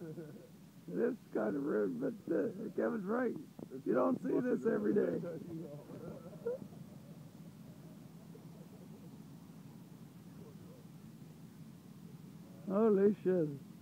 It is kind of rude, but Kevin's right. You don't see this every day. Holy shit.